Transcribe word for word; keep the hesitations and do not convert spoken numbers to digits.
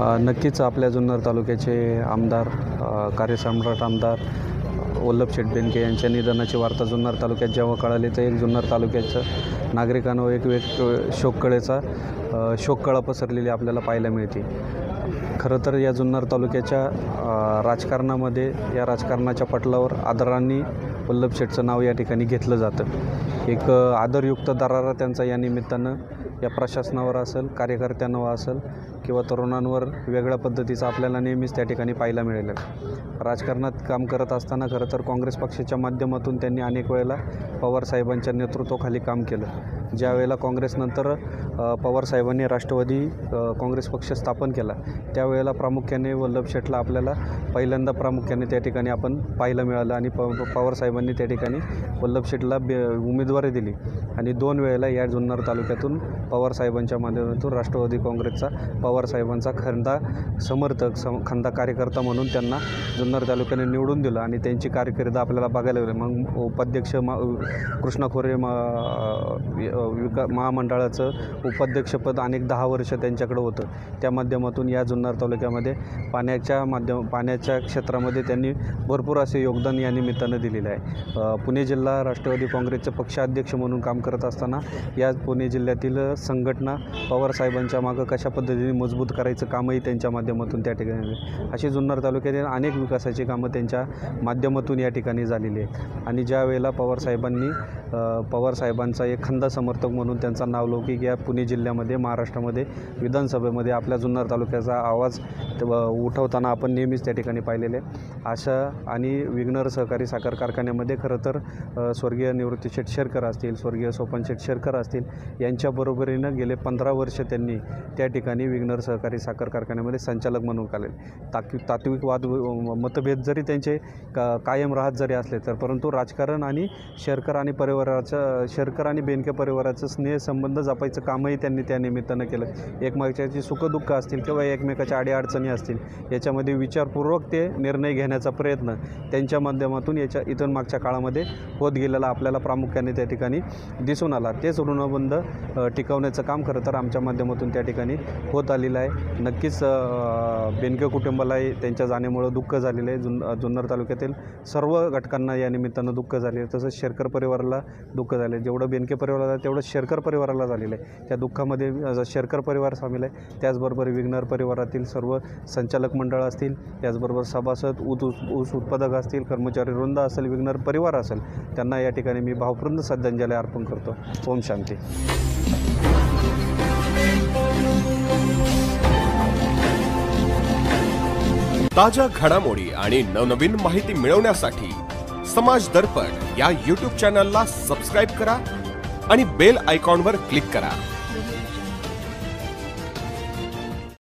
नक्कीच आपल्या जुन्नर तालुक्याचे आमदार कार्यसम्राट आमदार वल्लभ शेठ बेनके यांच्या निधनाची वार्ता जुन्नर तालुक्यात जेव्हा कळाली तर एक जुन्नर तालुक्याचं नागरिकांवर एक वेग शोककळेचा शोककळा पसरलेली आपल्याला पाहायला मिळते। खरं तर या जुन्नर तालुक्याच्या राजकारणामध्ये या राजकारणाच्या पटलावर आदरांनी वल्लभ शेठचं नाव या ठिकाणी घेतलं जातं। एक आदरयुक्त दरारा त्यांचा या निमित्तानं या प्रशासनावर असेल, कार्यकर्त्यांवर असेल किंवा तरुणांवर वेगळ्या पद्धतीचा आपल्याला नेहमीच त्या ठिकाणी पाहायला मिळेल। राजकारणात काम करत असताना खरं तर काँग्रेस पक्षाच्या माध्यमातून त्यांनी अनेक वेळेला पवारसाहेबांच्या नेतृत्वाखाली काम केलं। ज्या वेळेला काँग्रेसनंतर पवारसाहेबांनी राष्ट्रवादी काँग्रेस पक्ष स्थापन केला त्यावेळेला प्रामुख्याने वल्लभ शेठला आपल्याला पहिल्यांदा प्रामुख्याने त्या ठिकाणी आपण पाहायला मिळालं आणि प पवारसाहेबांनी त्या ठिकाणी वल्लभ शेठला बे उमेदवारी दिली आणि दोन वेळेला या जुन्नर तालुक्यातून पवारसाहेबांच्या माध्यमातून राष्ट्रवादी काँग्रेसचा पवारसाहेबांचा खंदा समर्थक सम खंदा कार्यकर्ता म्हणून त्यांना जुन्नर तालुक्याने निवडून दिलं आणि त्यांची कारकीर्द आपल्याला बघायला मिळाली। मग उपाध्यक्ष मा कृष्णा खोरे मा विका महामंडळाचं उपाध्यक्षपद अनेक दहा वर्ष त्यांच्याकडे होतं। त्या माध्यमातून या जुन्नर तालुक्यामध्ये पाण्याच्या माध्यम पाण्याच्या क्षेत्रामध्ये त्यांनी भरपूर असे योगदान या निमित्तानं दिलेलं आहे। पुणे जिल्हा राष्ट्रवादी काँग्रेसचे पक्षाध्यक्ष म्हणून काम करत असताना या पुणे जिल्ह्यातील संघटना पवारसाहेबांच्या मागं कशा पद्धतीने मजबूत करायचं कामही त्यांच्या माध्यमातून त्या ठिकाणी अशी जुन्नर तालुक्यातील अनेक विकासाची कामं त्यांच्या माध्यमातून या ठिकाणी झालेली आहेत। आणि ज्या वेळेला पवारसाहेबांनी पवारसाहेबांचा एक खंदा समर्थक म्हणून त्यांचा नावलौकिक या पुणे जिल्ह्यामध्ये महाराष्ट्रामध्ये विधानसभेमध्ये आपल्या जुन्नर तालुक्याचा आवाज उठवताना आपण नेहमीच त्या ठिकाणी पाहिलेले। अशा आणि विघ्नर सहकारी साखर कारखान्यामध्ये खरं तर स्वर्गीय निवृत्ती शेठ शेरकर असतील, स्वर्गीय सोपन शेठ शेरकर असतील यांच्याबरोबरीनं गेले पंधरा वर्ष त्यांनी त्या ठिकाणी विघ्नर सहकारी साखर कारखान्यामध्ये संचालक म्हणून काढले। तात्विक तात्विक वाद मतभेद जरी त्यांचे का कायम राहत जरी असले तर परंतु राजकारण आणि शेरकर आणि परिवाराचं शेरकर आणि बेनके परिवाराचं स्नेह संबंध जपायचं कामही त्यांनी त्या निमित्तानं केलं। एकमेकाची सुखदुःख असतील किंवा एकमेकाच्या अडीअडचणी असतील याच्यामध्ये विचारपूर्वक ते निर्णय घेण्याचा प्रयत्न त्यांच्या माध्यमातून याच्या इथून मागच्या काळामध्ये होत गेलेला आपल्याला प्रामुख्याने त्या ठिकाणी दिसून आला। तेच ऋणबंध टिकवण्याचं काम खरं तर आमच्या माध्यमातून त्या ठिकाणी होत आलेलं आहे। नक्कीच बेनके कुटुंबालाही त्यांच्या जाण्यामुळं दुःख झालेलं आहे। जुन जुन्नर तालुक्यातील सर्व घटकांना या निमित्तानं दुःख झाले आहे। तसंच शेरकर परिवाराला दुःख झाले, जेवढं बेनके परिवाराला तेवढं शेरकर परिवाराला झालेलं आहे। त्या दुःखामध्ये शेरकर परिवार सामील आहे, त्याचबरोबर विघ्नर परिवारातील सर्व संचालक मंडळ असतील, त्याचबरोबर सभासद ऊस ऊस उत्पादक असतील, कर्मचारी वृंद असेल, विघ्नर परिवार असेल, त्यांना या ठिकाणी मी भावपूर्ण श्रद्धांजली अर्पण करतो। ओम शांती। ताज्या घडामोडी आणि नवनवीन माहिती मिळवण्यासाठी समाज दर्पण या यूट्यूब चॅनलला सबस्क्राईब करा आणि बेल आयकॉनवर क्लिक करा।